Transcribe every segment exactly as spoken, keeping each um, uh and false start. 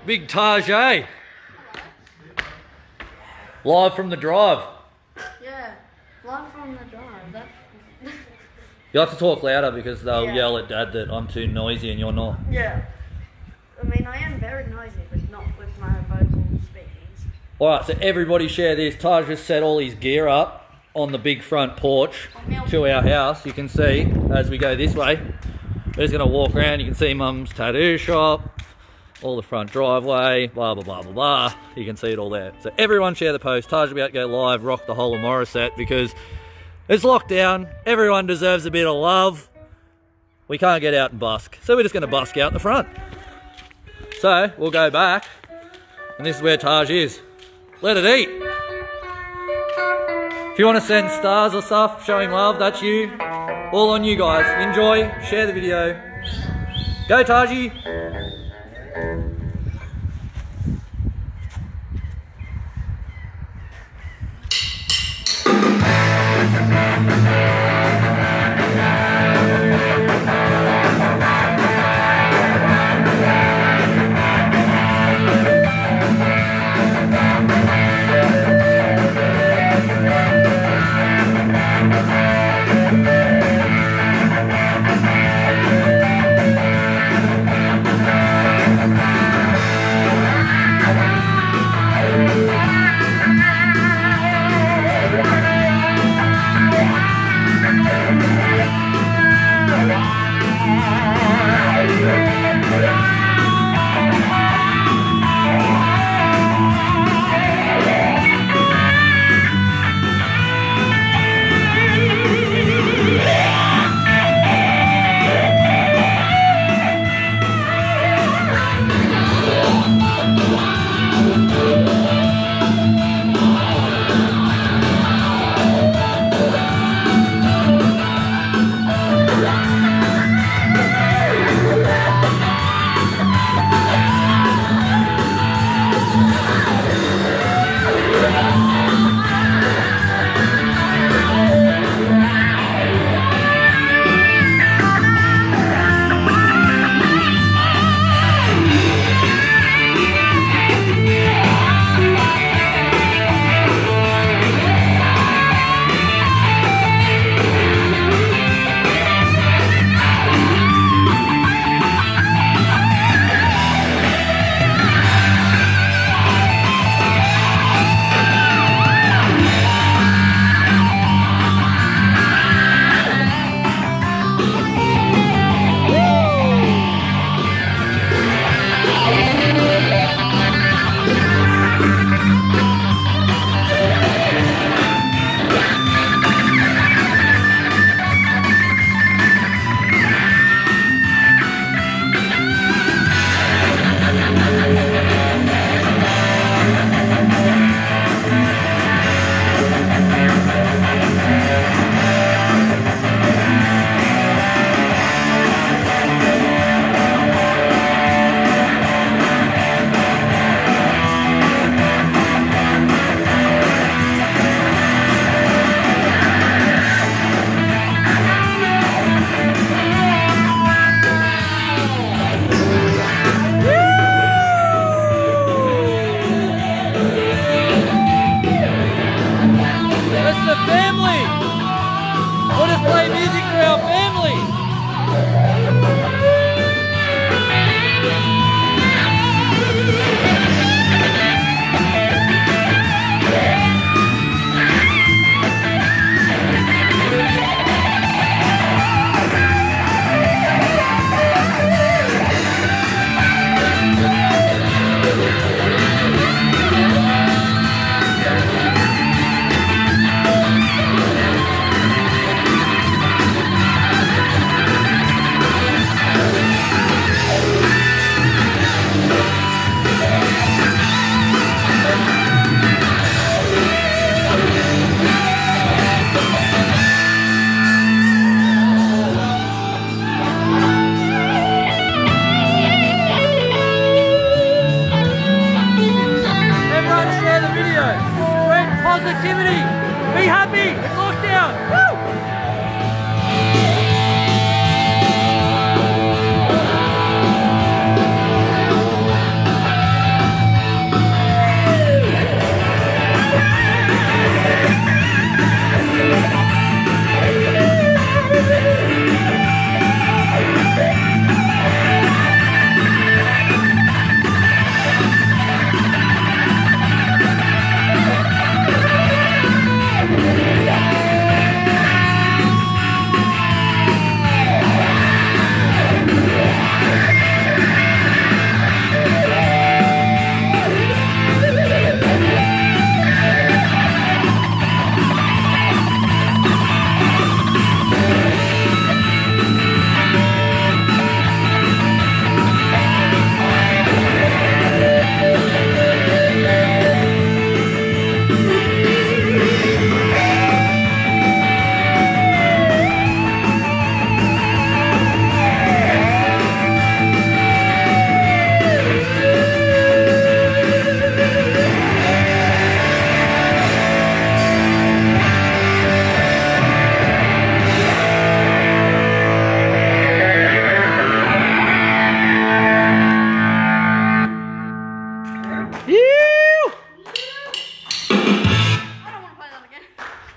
Big Taj, eh? Live from the drive. Yeah, live from the drive. That... You have to talk louder because they'll Yeah. yell at Dad that I'm too noisy and you're not. Yeah. I mean, I am very noisy, but not with my vocal speakings. Alright, so everybody share this. Taj just set all his gear up on the big front porch to our house. You can see as we go this way. We're just going to walk around. You can see Mum's tattoo shop, all the front driveway, blah, blah, blah, blah, blah. You can see it all there. So everyone share the post. Taj will be about to go live, rock the whole of Morisset because it's lockdown. Everyone deserves a bit of love. We can't get out and busk. So we're just going to busk out the front. So we'll go back. And this is where Taj is. Let it eat. If you want to send stars or stuff, showing love, that's you. All on you guys. Enjoy, share the video. Go Taji! positivity. Be happy. It's lockdown. Woo!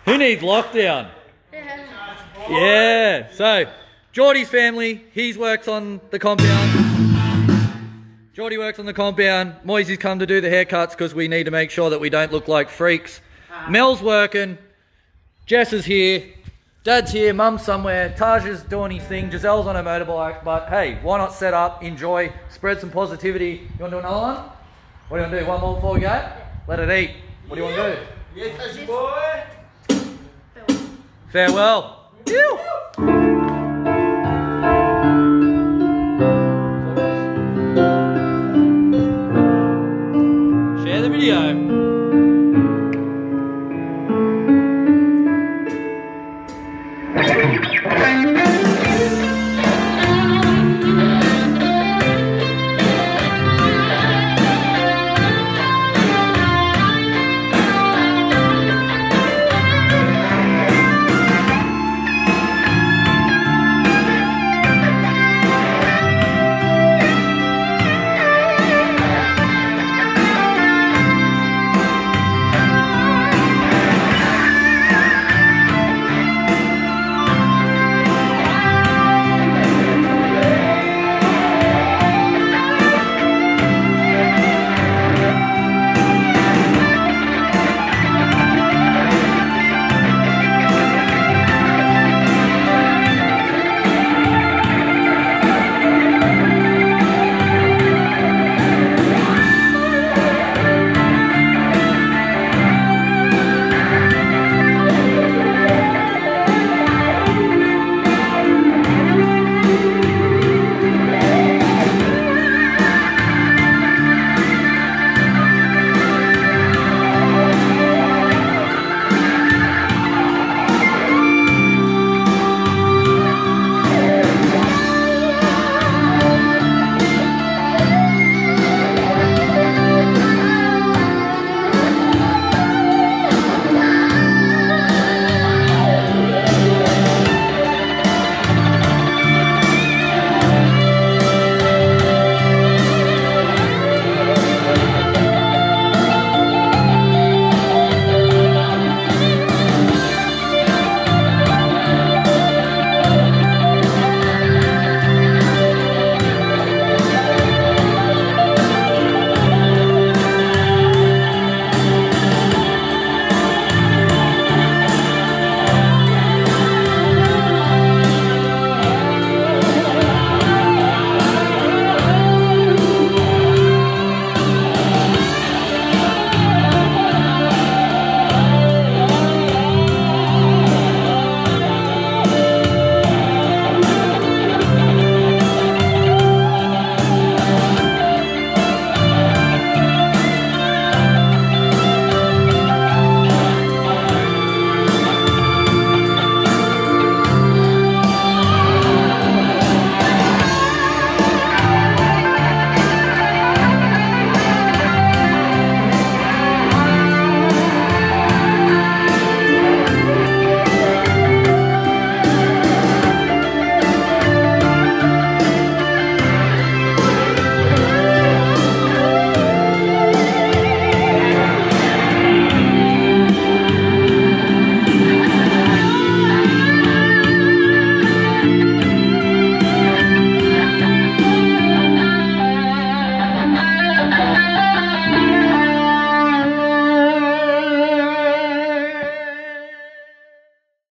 Who needs lockdown? Yeah. Yeah. So, Geordie's family, he works on the compound. Geordie works on the compound. Moisy's come to do the haircuts because we need to make sure that we don't look like freaks. Mel's working. Jess is here. Dad's here. Mum's somewhere. Taj is doing his thing. Giselle's on her motorbike. But hey, why not set up, enjoy, spread some positivity. You want to do another one? What do you want to do? One more before we go? Let it eat. What do you want to do? Yes, that's your boy. Farewell. Ew. Share the video.